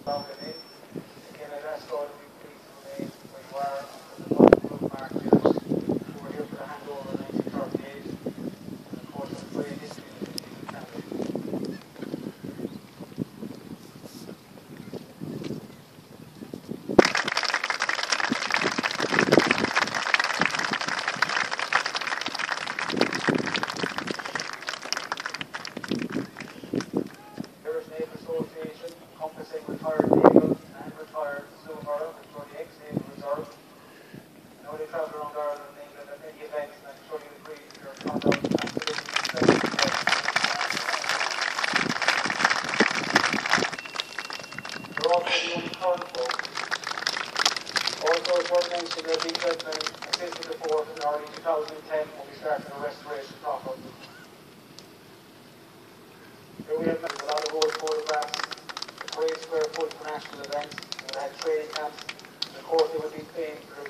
Again, I'd ask all of you please remain where you are until the public group markers who were here for the handover in 1938 and of course the trade history in Camden. Association encompassing retired naval and retired swimmer, which were the ex-naval reserve. I know they travel around Ireland and England at many events, and I'm sure you agree with your conduct absolutely respectful. They're also the only current folk. Also, it's worth mentioning that these gentlemen assisted the fort in early 2010 when we started the restoration proper. Here we have a lot of old photographs, a great square foot for national events, and they had training camps, and of course they would be paying for it.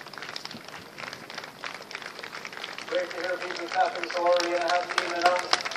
Great to hear people clapping so early and I haven't even announced